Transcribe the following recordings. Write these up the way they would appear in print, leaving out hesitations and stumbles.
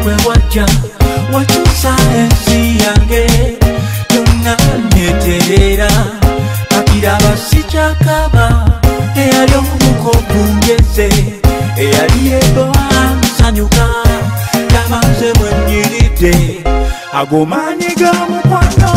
bwe wajja wakyusa ensi yange yonna neterera kakiraba sikyakaba eyali omukovu ngeze eyali eboa nsanyuka yabanze mwenyiridde agomanyi gamukwano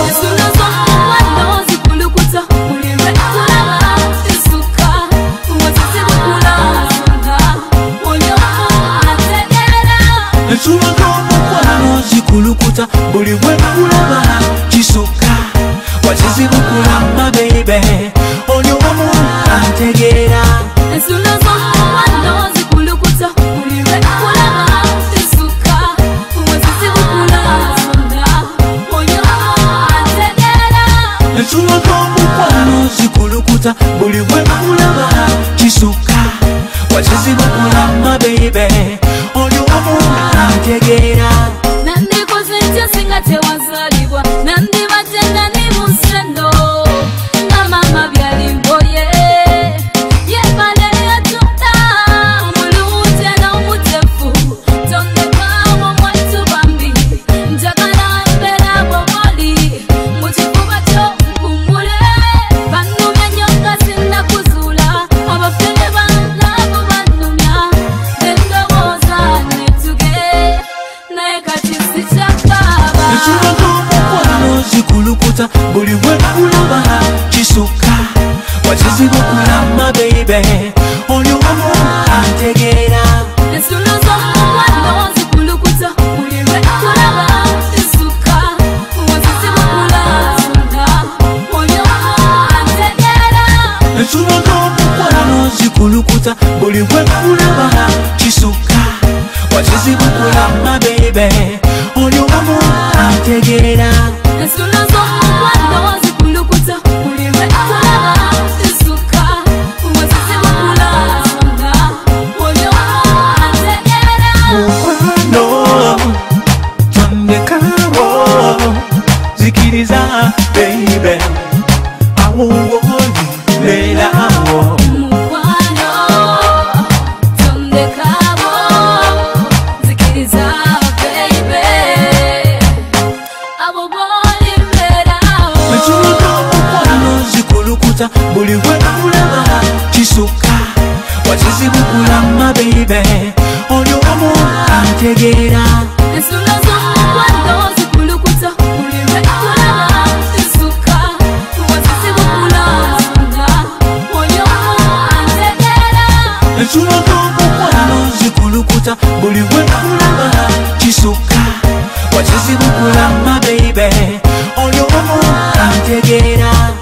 ensulo z'omukwano zikulukuta buli bwe nkulaba kisuka wazizibukula mabebe oli omu antegeera ensulo z'omukwano zikulukuta buli bwe nkulaba kisuka wazizibukula oli omu antegeera ensulo z'omukwano zikulukuta buli bwe nkulaba kisuka wazizibukula mabebe oli omu antegeera nandikoze ntya singa tewazalibwa nandibadde nga ndi mu ssendo nga mama byalimboye yebale yatunda mulungi n'omutefu tondekaawo mwaitu bambi njagala mbeera bw'oli mu kifuba kyo mpumule bannumya nnyo nga sinnakuzuula abafere bannaabo bannumya nendowooza netuge naye kati sikyakaaba ensulo z'omukwano zikulukuta buli bwe nkulaba kisuka wazizibukula mabebe oli omu antegeera ensulo z'omukwano zikulukuta buli lwe nkulaba kisuka wazizibukula oli omu antegeera ensulo z'omukwano zikulukuta buli lwe nkulaba kisuka wazizibukula mabebe oli omu antegeera ensulo z'omukwano zikulukuta buli lwe nkulaba kisuka wazizibukula oli omu antegeera mukwano tondekaawo zikiriza baby awo woli beerawo mukwano tondekaawo zikiriza baby abo boli beerawo ensulo z'omukwano zikulukuta buli lwe nkulaba kisuka wazizibukula mabebe oli omu antegeera ensulo z'omukwano zikulukuta buli lwe nkulaba kisuka wazizibukula oli omu antegeera ensulo z'omukwano zikulukuta buli lwe nkulaba kisuka wazizibukula mabebe oli omu antegeera